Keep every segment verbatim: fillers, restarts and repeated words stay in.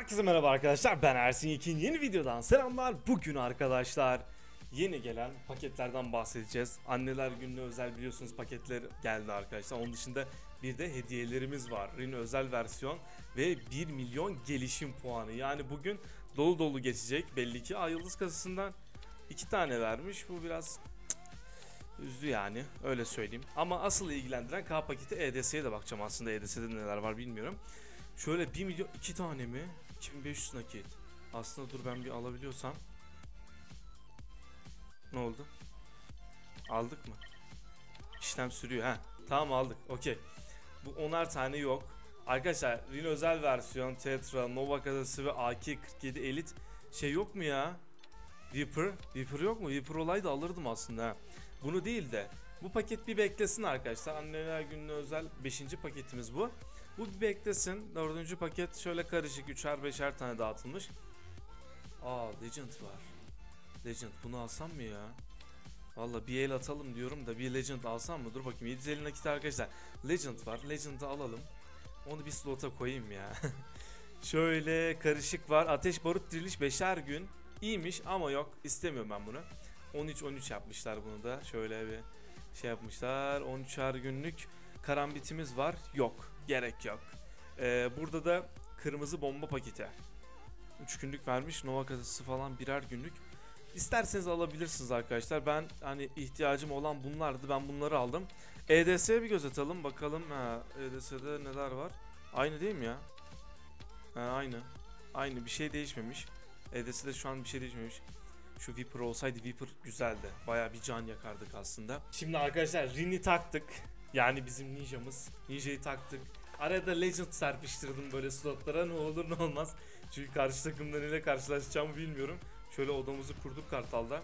Herkese merhaba arkadaşlar, ben Ersin Yekin. Yeni videodan selamlar. Bugün arkadaşlar yeni gelen paketlerden bahsedeceğiz. Anneler Günü'ne özel biliyorsunuz paketler geldi arkadaşlar. Onun dışında bir de hediyelerimiz var. Rino özel versiyon ve bir milyon gelişim puanı. Yani bugün dolu dolu geçecek belli ki. Ay Yıldız kasasından iki tane vermiş. Bu biraz cık, üzdü yani, öyle söyleyeyim. Ama asıl ilgilendiren K paketi E D S'ye de bakacağım aslında. E D S'de neler var bilmiyorum. Şöyle bir milyon iki tane mi? iki bin beş yüz nakit. Aslında dur ben bir alabiliyorsam. Ne oldu? Aldık mı? İşlem sürüyor ha. Tamam aldık. Okey. Bu onar tane yok. Arkadaşlar Rino özel versiyon, Tetra, Nova kasası ve A K kırk yedi Elite şey yok mu ya? Viper. Viper yok mu? Viper olaydı alırdım aslında ha. Bunu değil de bu paket bir beklesin arkadaşlar. Anneler Günü'ne özel beşinci paketimiz bu. Bu bir beklesin. Dördüncü paket şöyle karışık üçer beşer tane dağıtılmış. Aa Legend var. Legend bunu alsam mı ya? Valla bir el atalım diyorum da bir Legend alsam mı? Dur bakayım yedi yüz elli nakit arkadaşlar. Legend var. Legend'ı alalım. Onu bir slota koyayım ya. Şöyle karışık var. Ateş barut diriliş beşer gün. İyiymiş ama yok. İstemiyorum ben bunu. on üç on üç yapmışlar bunu da. Şöyle bir şey yapmışlar. on üçer günlük karambitimiz var. Yok. Gerek yok. Ee, burada da kırmızı bomba paketi. üç günlük vermiş. Nova kasası falan birer günlük. İsterseniz alabilirsiniz arkadaşlar. Ben hani ihtiyacım olan bunlardı. Ben bunları aldım. E D S'ye bir göz atalım. Bakalım ha, E D S'de neler var. Aynı değil mi ya? Ha, aynı. Aynı. Bir şey değişmemiş. E D S'de şu an bir şey değişmemiş. Şu Viper olsaydı Viper güzeldi. Baya bir can yakardık aslında. Şimdi arkadaşlar Rin'i taktık. Yani bizim ninjamız. Ninja'yı taktık. Arada Legend serpiştirdim böyle slotlara, ne olur ne olmaz. Çünkü karşı takımda neyle karşılaşacağımı bilmiyorum. Şöyle odamızı kurduk Kartal'da.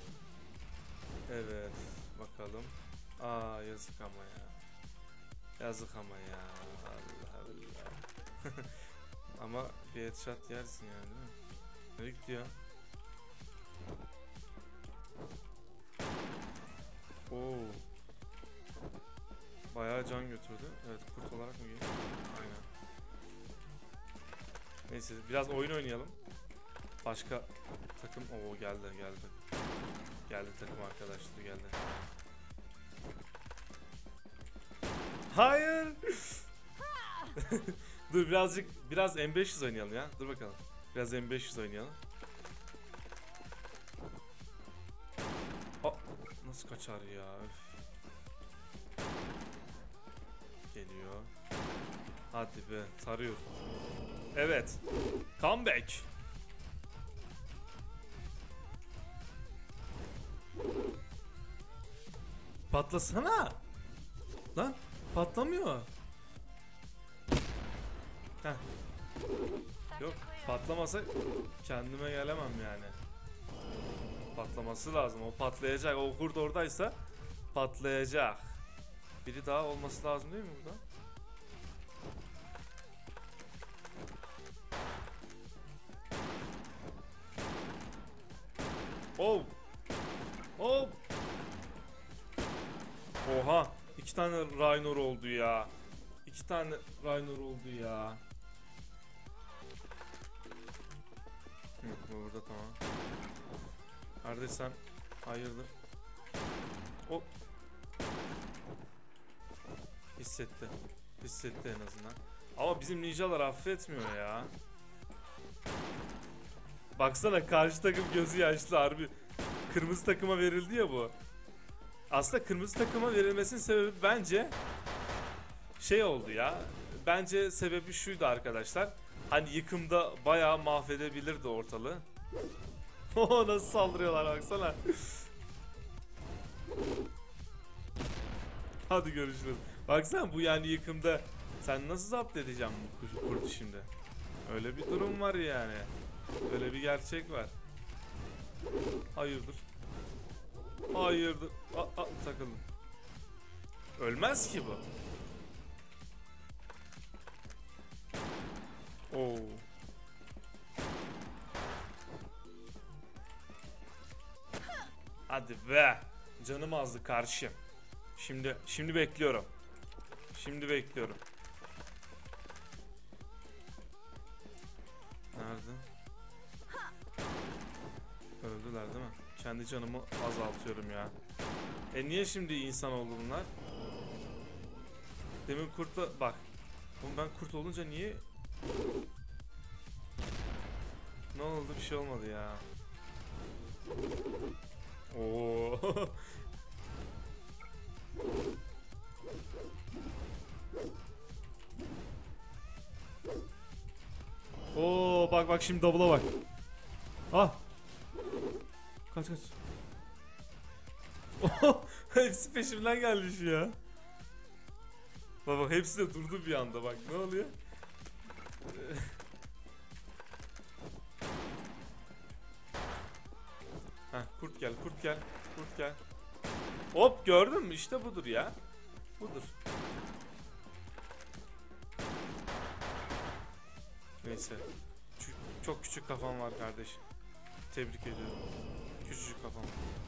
Evet bakalım. Aa yazık ama ya. Yazık ama ya. Allah Allah. Ama bir headshot yersin yani değil mi? Nereye gitti ya? Oo. Bayağı can götürdü. Evet kurt olarak mı geliyor? Aynen. Neyse biraz oyun oynayalım. Başka takım o geldi geldi. Geldi takım arkadaşları geldi. Hayır. Dur birazcık biraz M beş yüz oynayalım ya. Dur bakalım. Biraz M beş yüz oynayalım. Aa, nasıl kaçar ya? Öf. Geliyor. Hadi be tarıyor. Evet. Comeback. Patlasana. Lan patlamıyor. Heh. Yok patlamasa kendime gelemem yani. Patlaması lazım. O patlayacak. O kurt oradaysa patlayacak. Biri daha olması lazım değil mi burada? Oh. Oh. Oha. İki tane Rhino oldu ya. İki tane Rhino oldu ya. Hı, burada tamam. Neredeysen hayırdır. O hissetti. Hissetti en azından. Ama bizim ninjalar affetmiyor ya. Baksana karşı takım gözü yaşlı harbi. Kırmızı takıma verildi ya bu. Aslında kırmızı takıma verilmesinin sebebi bence şey oldu ya. Bence sebebi şuydu arkadaşlar. Hani yıkımda bayağı mahvedebilirdi ortalığı. Oh nasıl saldırıyorlar baksana. Hadi görüşürüz. Baksana bu yani yıkımda sen nasıl zapt edeceğim bu kuşu kurdu şimdi. Öyle bir durum var yani. Öyle bir gerçek var. Hayırdır? Hayırdır? Aa, aa, takıldım. Ölmez ki bu. Oo. Hadi be. Canım azdı karşım. Şimdi şimdi bekliyorum. Şimdi bekliyorum. Kendi canımı azaltıyorum ya. E niye şimdi insan oldu bunlar? Demin kurtla bak. Oğlum ben kurt olunca niye? Ne oldu? Bir şey olmadı ya. Oo. Oo bak bak şimdi double'a bak. Ah. Kaç kaç. Hepsi peşimden gelmiş ya. Bak bak hepsi de durdu bir anda bak ne oluyor? Heh, kurt gel kurt gel kurt gel. Hop gördün mü işte budur ya. Budur. Neyse. Ç- çok küçük kafam var kardeşim. Tebrik ediyorum. Küçücük kafam.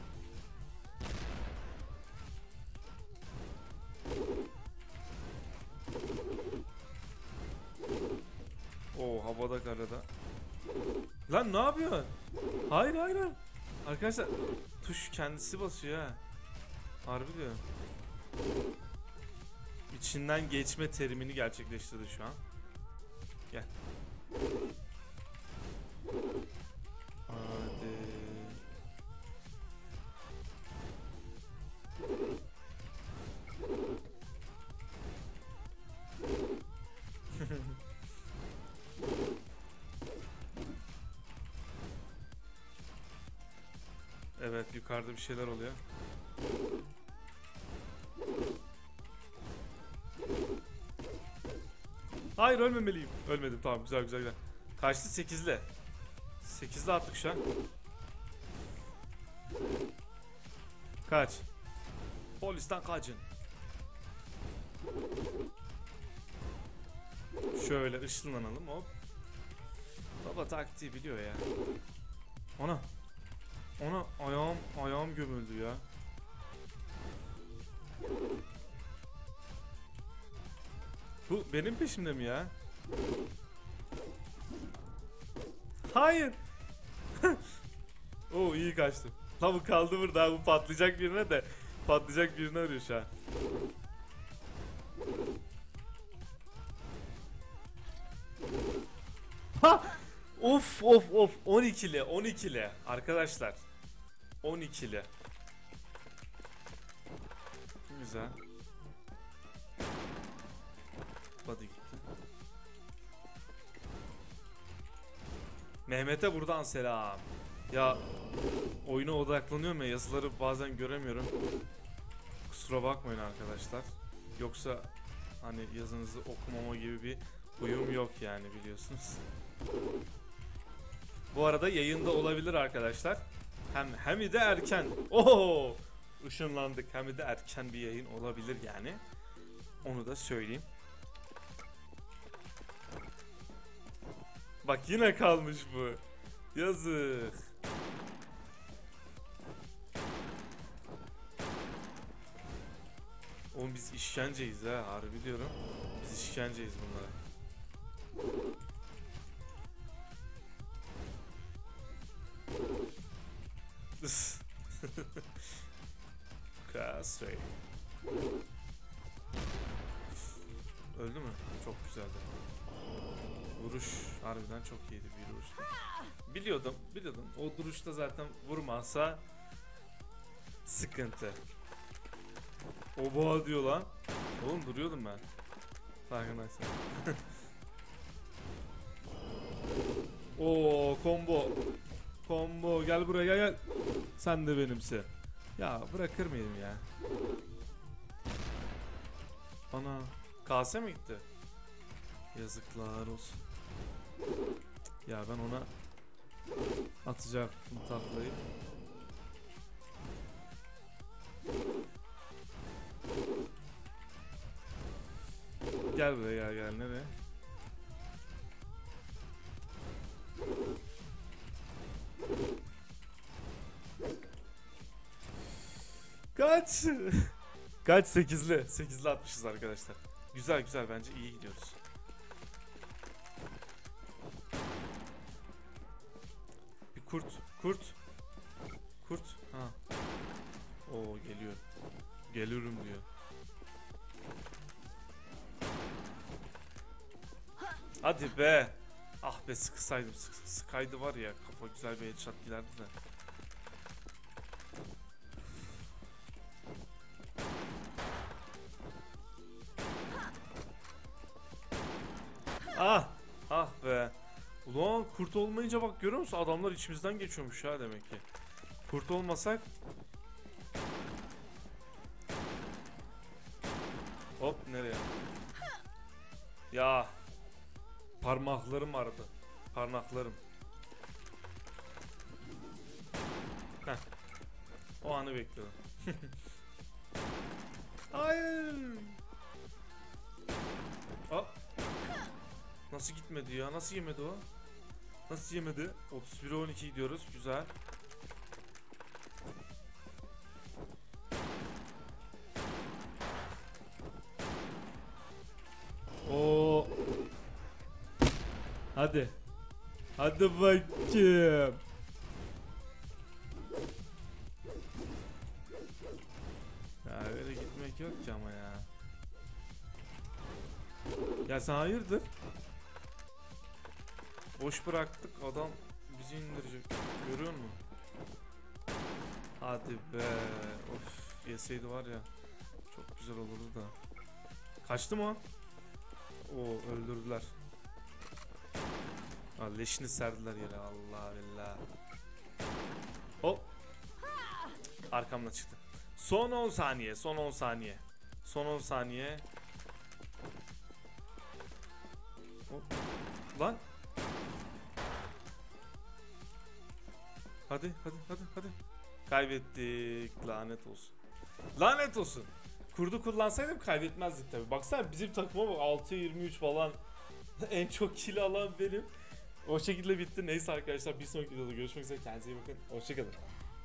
Oo havada karada. Lan ne yapıyorsun? Hayır hayır hayır. Arkadaşlar tuş kendisi basıyor ha. Harbi diyorum. İçinden geçme terimini gerçekleştirdi şu an. Gel. Hadi. Evet yukarıda bir şeyler oluyor. Hayır ölmemeliyim. Ölmedim tamam güzel güzel güzel. Kaçtı sekizle. sekizle attık şu an. Kaç. Polisten kaçın. Şöyle ışınlanalım hop. Baba taktiği biliyor ya. Ona. Ona ayağım ayağım gömüldü ya. Bu benim peşimde mi ya? Hayır. Oo iyi kaçtım. La bu kaldı burada. Bu patlayacak birine de. Patlayacak birini arıyor şu an. Ha! Of of of on ikili on ikili arkadaşlar. on ikili. Güzel. Hadi gitti. Mehmet'e buradan selam. Ya oyuna odaklanıyorum ya yazıları bazen göremiyorum. Kusura bakmayın arkadaşlar. Yoksa hani yazınızı okumama gibi bir huyum yok yani biliyorsunuz. Bu arada yayında olabilir arkadaşlar. Hem hem de erken. Oo! Işınlandık. Hem de erken bir yayın olabilir yani. Onu da söyleyeyim. Bak yine kalmış bu. Yazık. Oğlum biz işkenceyiz ha harbi diyorum. Biz işkenceyiz bunlara. Kasvey. Öldü mü? Çok güzeldi. Vuruş harbiden çok iyiydi bir vuruştu. Biliyordum, biliyordum. O duruşta zaten vurmazsa sıkıntı. Oba diyor lan. Oğlum duruyordum ben. Farkındaysan. Oo combo. Combo gel buraya gel gel. Sen de benimsin. Ya bırakır mıyım ya? Ana. Kase mi gitti? Yazıklar olsun. Ya ben ona atacaktım tahtayı. Gel buraya gel gel nereye? Kaç? Kaç sekizli? sekizli atmışız arkadaşlar. Güzel güzel bence iyi gidiyoruz. Bir kurt, kurt. Kurt. Ha. Oo geliyor. Geliyorum diyor. Hadi be. Ah be sıkısaydım. Sık, sıkaydı var ya. Kafa güzel bir headshot giderdi de. Ah. Ah be. Ulan kurt olmayınca bak görüyor musun? Adamlar içimizden geçiyormuş ha demek ki. Kurt olmasak. Hop nereye? Ya. Parmaklarım aradı. Parmaklarım. Heh. O anı bekliyorum. Hayır. Aa. Nasıl gitmedi ya? Nasıl yemedi o? Nasıl yemedi? otuz bire on iki gidiyoruz. Güzel. Oo. Hadi. Hadi bakayım. Ya öyle gitmek yok ki ama ya. Ya sen hayırdır? Boş bıraktık adam bizi indirecek. Görüyor musun? Hadi be. Of yeseydi var ya. Çok güzel olurdu da. Kaçtı mı o? Oo öldürdüler. Ha, leşini serdiler yere Allah billah. Hop. Arkamdan çıktı. Son on saniye. Son on saniye. Son on saniye. Hop. Lan. Hadi hadi hadi hadi. Kaybettik. Lanet olsun. Lanet olsun. Kurdu kullansaydım kaybetmezdik tabi. Baksana bizim takıma bak altı yirmi üç falan. En çok kill alan benim. O şekilde bitti. Neyse arkadaşlar bir sonraki videoda görüşmek üzere. Kendinize iyi bakın. Hoşçakalın.